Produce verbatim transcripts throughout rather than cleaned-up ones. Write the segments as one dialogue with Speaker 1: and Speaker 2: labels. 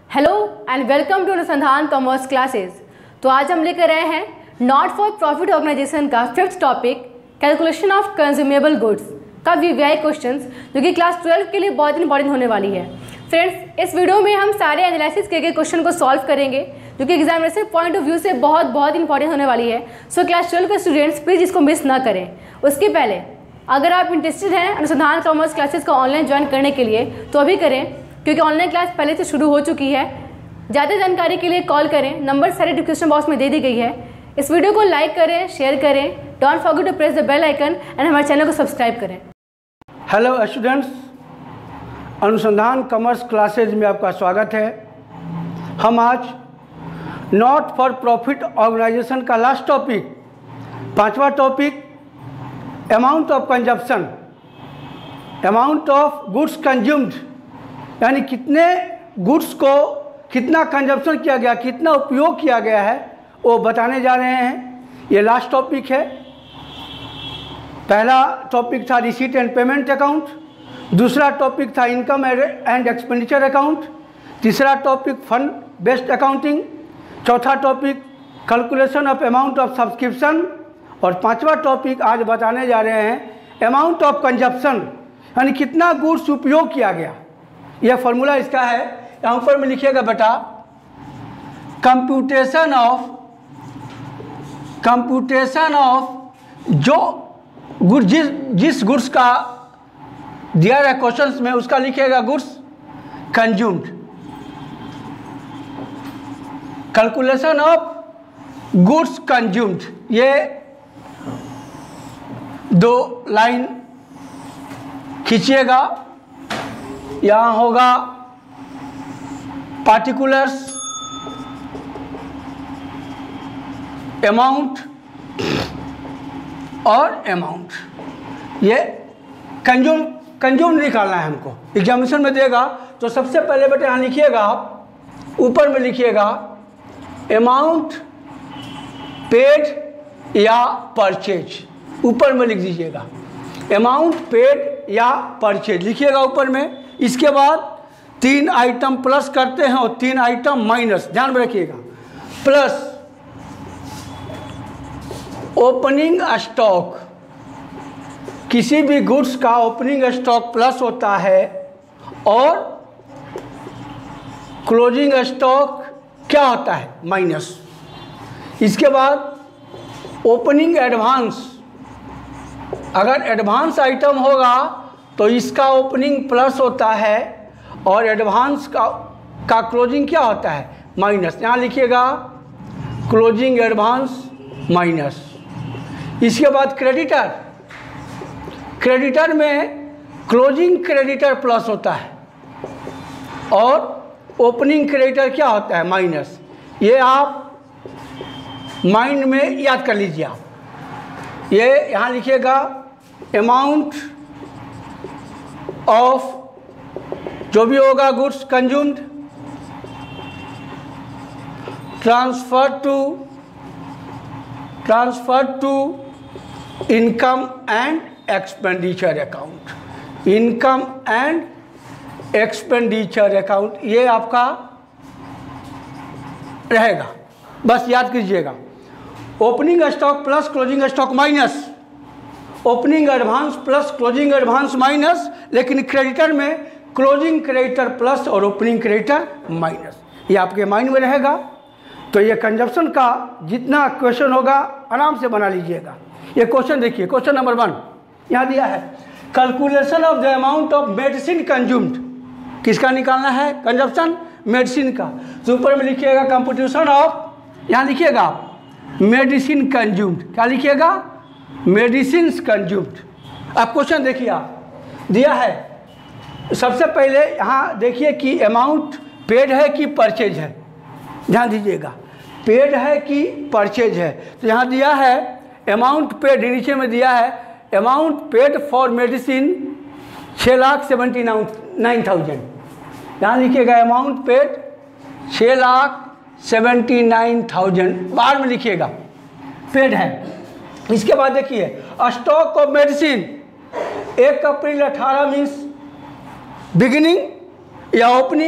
Speaker 1: Hello and welcome to Anusandhan commerce classes. तो आज हम लेकर आए हैं नॉट फॉर प्रॉफिट ऑर्गेनाइजेशन का fifth topic calculation of consumable goods का वीवीआई क्वेश्चंस, जो कि क्लास ट्वेल्व के लिए बहुत इंपॉर्टेंट होने वाली है। फ्रेंड्स, इस वीडियो में हम सारे एनालिसिस किए गए क्वेश्चन को सॉल्व करेंगे, जो कि एग्जामिनेशन पॉइंट ऑफ व्यू से बहुत बहुत इंपॉर्टेंट होने वाली है। सो क्लास ट्वेल्व के स्टूडेंट्स प्लीज़ इसको मिस ना करें। उसके पहले अगर आप इंटरेस्टेड हैं अनुसंधान कॉमर्स क्लासेस को ऑनलाइन ज्वाइन करने के लिए तो अभी करें, क्योंकि ऑनलाइन क्लास पहले से शुरू हो चुकी है। ज़्यादा जानकारी के लिए कॉल करें, नंबर सारे डिस्क्रिप्शन बॉक्स में दे दी गई है। इस वीडियो को लाइक करें, शेयर करें, don't forget to press the bell icon and हमारे चैनल को सब्सक्राइब करें।
Speaker 2: Hello students, Anusandhan commerce classes में आपका स्वागत है। हम आज नॉट फॉर प्रॉफिट ऑर्गेनाइजेशन का लास्ट टॉपिक, पांचवा topic, amount of consumption, amount of goods consumed, यानी कितने गुड्स को कितना कंजप्शन किया गया, कितना उपयोग किया गया है, वो बताने जा रहे हैं। ये लास्ट टॉपिक है। पहला टॉपिक था रिसीट एंड पेमेंट अकाउंट, दूसरा टॉपिक था इनकम एंड एक्सपेंडिचर अकाउंट, तीसरा टॉपिक फंड बेस्ड अकाउंटिंग, चौथा topic calculation of amount of subscription, और पांचवा टॉपिक आज बताने जा रहे हैं अमाउंट ऑफ कंजप्शन, यानी कितना गुड्स उपयोग किया गया। यह फॉर्मूला इसका है, यहाँ ऊपर में लिखिएगा बेटा, कंप्यूटेशन ऑफ कंप्यूटेशन ऑफ जो गुड जिस जिस गुड्स का दिया रहा क्वेश्चंस में उसका लिखिएगा goods consumed, calculation of goods consumed. ये दो लाइन खींचिएगा। यहाँ होगा पार्टिकुलर्स, अमाउंट और अमाउंट। ये कंज्यूम कंज्यूम निकालना है हमको, एग्जामिनेशन में देगा। तो सबसे पहले बेटे यहाँ लिखिएगा, आप ऊपर में लिखिएगा अमाउंट पेड या परचेज, ऊपर में लिख दीजिएगा अमाउंट पेड या परचेज लिखिएगा ऊपर में। इसके बाद तीन आइटम प्लस करते हैं और तीन आइटम माइनस, ध्यान में रखिएगा। प्लस ओपनिंग स्टॉक, किसी भी गुड्स का ओपनिंग स्टॉक प्लस होता है और क्लोजिंग स्टॉक क्या होता है, माइनस। इसके बाद ओपनिंग एडवांस, अगर एडवांस आइटम होगा तो इसका ओपनिंग प्लस होता है और एडवांस का का क्लोजिंग क्या होता है, माइनस। यहाँ लिखिएगा क्लोजिंग एडवांस माइनस। इसके बाद क्रेडिटर, क्रेडिटर में क्लोजिंग क्रेडिटर प्लस होता है और ओपनिंग क्रेडिटर क्या होता है, माइनस। ये आप माइंड में याद कर लीजिए। आप ये यहाँ लिखिएगा अमाउंट ऑफ जो भी होगा goods consumed transfer to transfer to income and expenditure account, income and expenditure account, ये आपका रहेगा, बस याद कीजिएगा। Opening stock plus closing stock minus, opening advance plus closing advance minus, लेकिन क्रेडिटर में क्लोजिंग क्रेडिटर प्लस और ओपनिंग क्रेडिटर माइनस, ये आपके माइंड में रहेगा। तो ये कंजप्शन का जितना क्वेश्चन होगा आराम से बना लीजिएगा। ये क्वेश्चन देखिए, क्वेश्चन नंबर वन यहाँ दिया है, calculation of the amount of medicine consumed, किसका निकालना है, कंजप्शन मेडिसिन का। तो ऊपर में लिखिएगा कंप्यूटेशन ऑफ, यहाँ लिखिएगा मेडिसिन कंज्यूम्ड, क्या लिखिएगा, मेडिसिन कंज्यूम्ड। अब क्वेश्चन देखिए, आप दिया है, सबसे पहले यहाँ देखिए कि अमाउंट पेड है कि परचेज है, ध्यान दीजिएगा, पेड है कि परचेज है। तो यहाँ दिया है अमाउंट पेड, नीचे में दिया है अमाउंट पेड फॉर मेडिसिन छः लाख सेवेंटी नाइन थाउजेंड, यहाँ लिखिएगा अमाउंट पेड छः लाख सेवेंटी नाइन थाउजेंड, बाहर में लिखिएगा पेड है। इसके बाद देखिए स्टॉक ऑफ मेडिसिन एक अप्रैल अठारह मीन्स बिगिनिंग या ओपनिंग,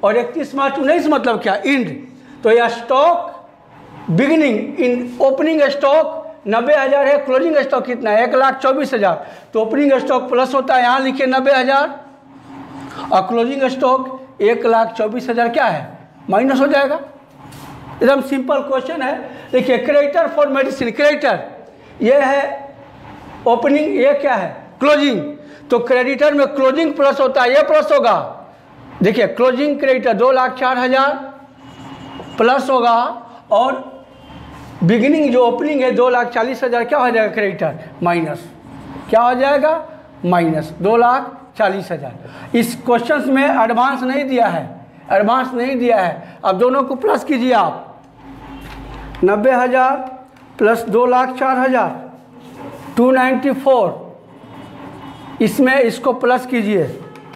Speaker 2: और इकतीस मार्च उन्नीस मतलब क्या, इंड। तो यह stock beginning in opening stock नब्बे हज़ार है, क्लोजिंग स्टॉक कितना है, एक लाख चौबीस हज़ार। तो ओपनिंग स्टॉक प्लस होता है, यहाँ लिखिए नब्बे हज़ार, और क्लोजिंग स्टॉक एक लाख चौबीस हज़ार क्या है, माइनस हो जाएगा। एकदम सिंपल क्वेश्चन है। देखिए क्रेडिटर फॉर मेडिसिन, क्रेडिटर ये है ओपनिंग, ये क्या है क्लोजिंग। तो क्रेडिटर में क्लोजिंग प्लस होता है, ये प्लस होगा। देखिए क्लोजिंग क्रेडिटर दो लाख चार हज़ार प्लस होगा, और बिगिनिंग जो ओपनिंग है दो लाख चालीस हज़ार क्या हो जाएगा क्रेडिटर, माइनस क्या हो जाएगा, माइनस दो लाख चालीस हज़ार। इस क्वेश्चन में एडवांस नहीं दिया है, एडवांस नहीं दिया है। अब दोनों को प्लस कीजिए आप, नब्बे हज़ार प्लस दो लाख चार हज़ार टू नाइन्टी फोर, इसमें इसको प्लस कीजिए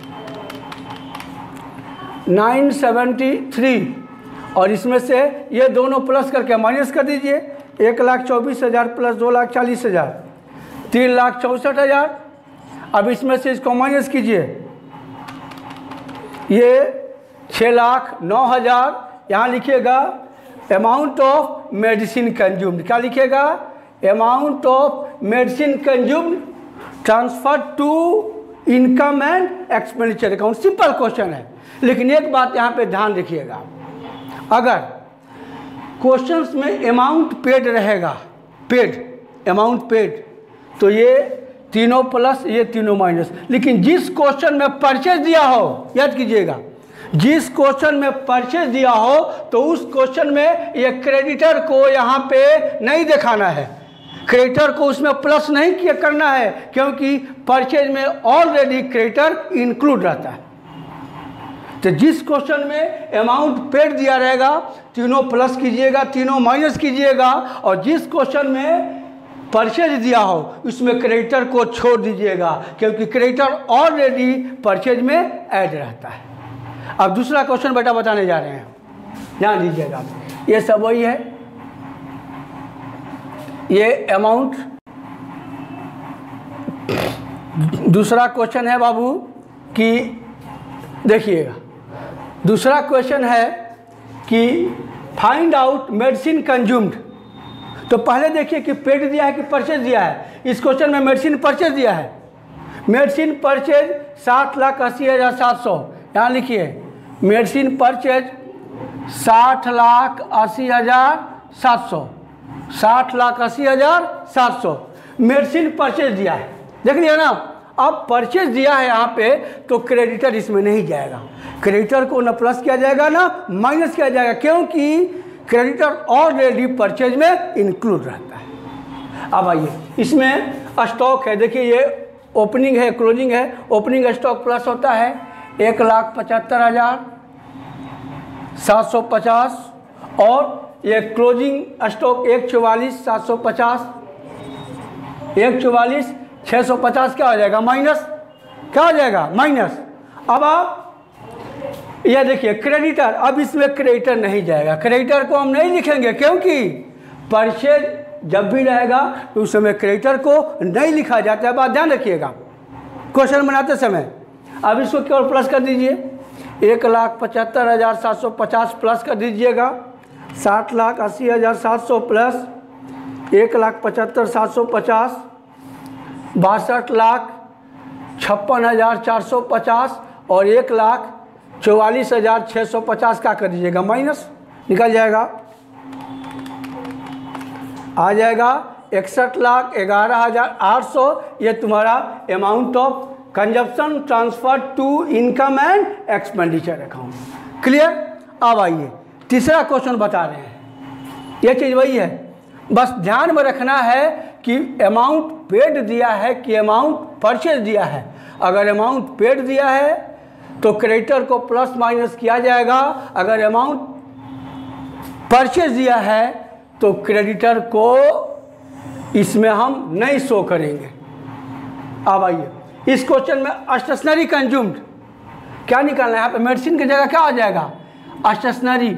Speaker 2: नाइन सेवेंटी थ्री, और इसमें से ये दोनों प्लस करके माइनस कर दीजिए, एक लाख चौबीस हज़ार प्लस दो लाख चालीस हज़ार तीन लाख चौंसठ हज़ार। अब इसमें से इसको माइनस कीजिए, ये छः लाख नौ हज़ार। यहाँ लिखिएगा अमाउंट ऑफ मेडिसिन कंज्यूम्ड, क्या लिखिएगा, amount of medicine consumed transfer to income and expenditure account. Simple question है, लेकिन एक बात यहाँ पे ध्यान रखिएगा, अगर क्वेश्चंस में अमाउंट पेड रहेगा, पेड अमाउंट पेड, तो ये तीनों प्लस ये तीनों माइनस। लेकिन जिस क्वेश्चन में परचेज दिया हो, याद कीजिएगा, जिस क्वेश्चन में परचेज दिया हो तो उस क्वेश्चन में ये क्रेडिटर को यहाँ पे नहीं दिखाना है, क्रेडिटर को उसमें प्लस नहीं किया करना है, क्योंकि परचेज में ऑलरेडी क्रेडिटर इंक्लूड रहता है। तो जिस क्वेश्चन में अमाउंट पेड दिया रहेगा तीनों प्लस कीजिएगा, तीनों माइनस कीजिएगा, और जिस क्वेश्चन में परचेज दिया हो उसमें क्रेडिटर को छोड़ दीजिएगा, क्योंकि क्रेडिटर ऑलरेडी परचेज में ऐड रहता है। अब दूसरा क्वेश्चन बेटा बताने जा रहे हैं, ध्यान दीजिएगा, ये सब वही है। ये अमाउंट, दूसरा क्वेश्चन है बाबू कि देखिएगा, दूसरा क्वेश्चन है कि फाइंड आउट मेडिसिन कंज्यूम्ड। तो पहले देखिए कि पेड दिया है कि परचेज दिया है। इस क्वेश्चन में मेडिसिन परचेज दिया है, मेडिसिन परचेज सात लाख अस्सी हज़ार सात सौ। यहाँ लिखिए मेडिसिन परचेज साठ लाख अस्सी हज़ार सात सौ, साठ लाख अस्सी हज़ार सात सौ मेडिसिन परचेज दिया है, देख लिया ना। अब परचेज दिया है यहाँ पे, तो क्रेडिटर इसमें नहीं जाएगा, क्रेडिटर को न प्लस किया जाएगा ना माइनस किया जाएगा, क्योंकि क्रेडिटर ऑलरेडी परचेज में इंक्लूड रहता है। अब आइए, इसमें स्टॉक है, देखिए ये ओपनिंग है क्लोजिंग है। ओपनिंग स्टॉक प्लस होता है एक लाख पचहत्तर हज़ार सात सौ पचास, और ये क्लोजिंग स्टॉक एक चौवालीस सात सौ पचास, एक चौवालीस छः सौ पचास क्या हो जाएगा, माइनस क्या हो जाएगा, माइनस। अब आप यह देखिए क्रेडिटर, अब इसमें क्रेडिटर नहीं जाएगा, क्रेडिटर को हम नहीं लिखेंगे, क्योंकि परचेज जब भी रहेगा तो उस समय क्रेडिटर को नहीं लिखा जाता है। बात ध्यान रखिएगा क्वेश्चन बनाते समय। अब इसको केवल प्लस कर दीजिए, एक लाख पचहत्तर हज़ार सात सौ पचास प्लस कर दीजिएगा, साठ लाख अस्सी हज़ार सात सौ प्लस एक लाख पचहत्तर सात सौ पचास, बासठ लाख छप्पन हज़ार चार सौ पचास, और एक लाख चौवालीस हज़ार छः सौ पचास का कर दीजिएगा, माइनस निकल जाएगा, आ जाएगा इकसठ लाख ग्यारह हज़ार आठ सौ। ये तुम्हारा amount of consumption transfer to income and expenditure account. Clear. अब आइए तीसरा क्वेश्चन बता रहे हैं, ये चीज़ वही है, बस ध्यान में रखना है कि अमाउंट पेड दिया है कि अमाउंट परचेज दिया है। अगर अमाउंट पेड दिया है तो क्रेडिटर को प्लस माइनस किया जाएगा, अगर अमाउंट परचेज दिया है तो क्रेडिटर को इसमें हम नहीं शो करेंगे। अब आइए इस क्वेश्चन में स्टेशनरी कंज्यूम्ड क्या निकालना है, यहाँ पे मेडिसिन की जगह क्या आ जाएगा, स्टेशनरी,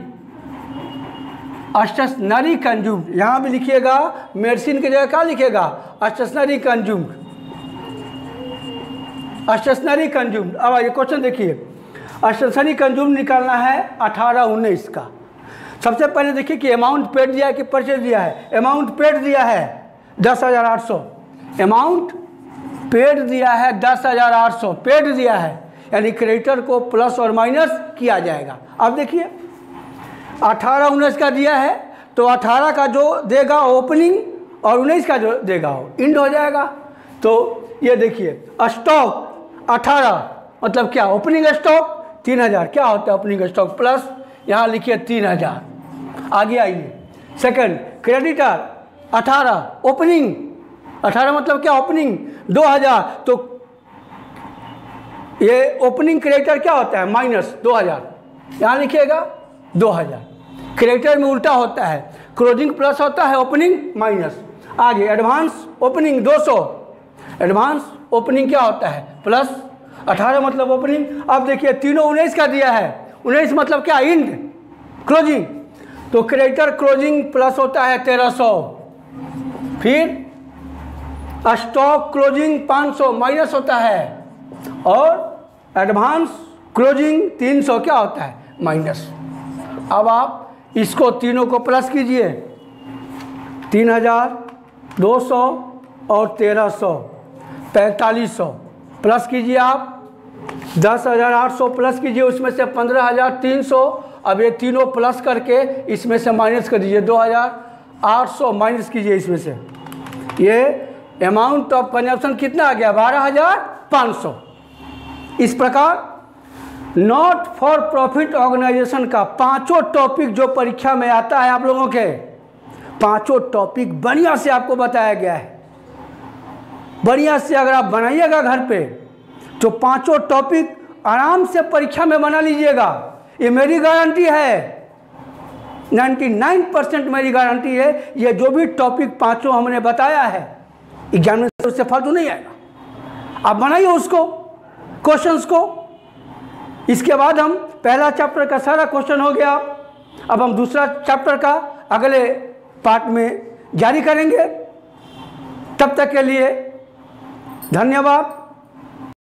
Speaker 2: स्टेशनरी कंज्यूम्ड। यहाँ भी लिखिएगा मेडिसिन की जगह क्या लिखिएगा, स्टेशनरी कंज्यूम्ड, स्टेशनरी कंज्यूम्ड। अब आइए क्वेश्चन देखिए, स्टेशनरी कंज्यूम निकालना है अठारह उन्नीस का। सबसे पहले देखिए कि अमाउंट पेड दिया है कि परचेज दिया है। अमाउंट पेड दिया है दस हज़ार आठ सौ, अमाउंट पेड दिया है दस हज़ार आठ सौ पेड दिया है, यानी क्रेडिटर को प्लस और माइनस किया जाएगा। अब देखिए अठारह उन्नीस का दिया है तो अठारह का जो देगा ओपनिंग और उन्नीस का जो देगा वो इंड हो जाएगा। तो ये देखिए स्टॉक अठारह मतलब क्या, ओपनिंग स्टॉक तीन हज़ार, क्या होता है ओपनिंग स्टॉक प्लस यहाँ लिखिए तीन हज़ार। आगे आइए सेकंड क्रेडिटर अठारह, ओपनिंग अठारह मतलब क्या, ओपनिंग दो हज़ार, तो ये ओपनिंग क्रेडिटर क्या होता है माइनस दो हज़ार, यहाँ लिखिएगा दो हज़ार। क्रेडिटर में उल्टा होता है, क्लोजिंग प्लस होता है ओपनिंग माइनस। आगे एडवांस ओपनिंग दो सौ, एडवांस ओपनिंग क्या होता है प्लस, अठारह मतलब ओपनिंग। अब देखिए तीनों उन्नीस का दिया है, उन्नीस मतलब क्या इंड क्लोजिंग, तो क्रेडिटर क्लोजिंग प्लस होता है तेरह सौ, फिर स्टॉक क्लोजिंग पाँच सौ माइनस होता है, और एडवांस क्लोजिंग तीन सौ क्या होता है माइनस। अब आप इसको तीनों को प्लस कीजिए, तीन हज़ार दो सौ और तेरह सौ पैंतालीस सौ प्लस कीजिए आप, दस हज़ार आठ सौ प्लस कीजिए, उसमें से पंद्रह हज़ार तीन सौ, अब ये तीनों प्लस करके इसमें से माइनस कर दीजिए, दो हज़ार आठ सौ माइनस कीजिए इसमें से, ये अमाउंट ऑफ कंजप्शन कितना आ गया बारह हज़ार पाँच सौ। इस प्रकार नॉट फॉर प्रॉफिट ऑर्गेनाइजेशन का पांचों टॉपिक जो परीक्षा में आता है आप लोगों के, पांचों टॉपिक बढ़िया से आपको बताया गया है। बढ़िया से अगर आप बनाइएगा घर पे तो पांचों टॉपिक आराम से परीक्षा में बना लीजिएगा, ये मेरी गारंटी है, निन्यानवे परसेंट मेरी गारंटी है। ये जो भी टॉपिक पांचों हमने बताया है एग्जाम में उससे फालतू नहीं आएगा। आप बनाइए उसको, क्वेश्चंस को। इसके बाद हम पहला चैप्टर का सारा क्वेश्चन हो गया, अब हम दूसरा चैप्टर का अगले पार्ट में जारी करेंगे। तब तक के लिए धन्यवाद।